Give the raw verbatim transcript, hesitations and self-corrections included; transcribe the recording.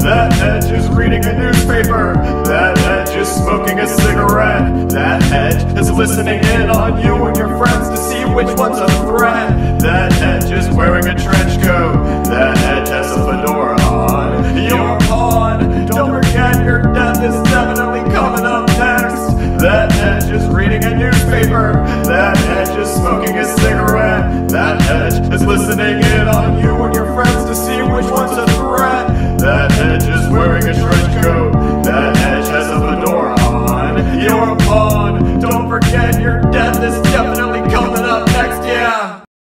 That HEDGE is reading a newspaper. That HEDGE is smoking a cigarette. That HEDGE is listening in on you and your friends to see which one's a threat. That HEDGE is wearing a trench coat. That HEDGE has a fedora on. You're on. Don't forget your death is definitely coming up next. That HEDGE is reading a newspaper. That HEDGE is smoking a cigarette. That HEDGE is listening in on you